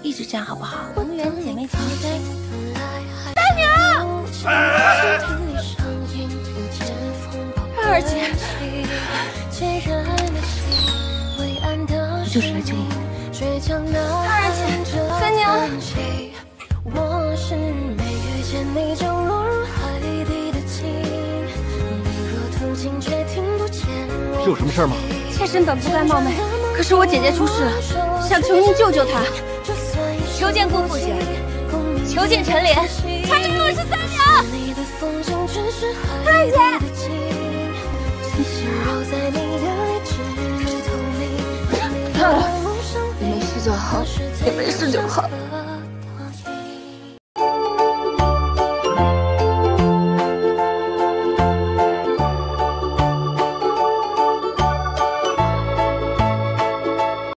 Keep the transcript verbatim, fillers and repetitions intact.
一直这样好不好？无缘姐妹情深。 大娘， 二姐，我就是来救你的。二姐，三娘。 是有什么事吗？ 妾身本不该冒昧，可是我姐姐出事了，想求您救救她。 求见顾父姐，求见陈莲。还有我是三娘。二姐。 看了，你没事就好，你没事就好。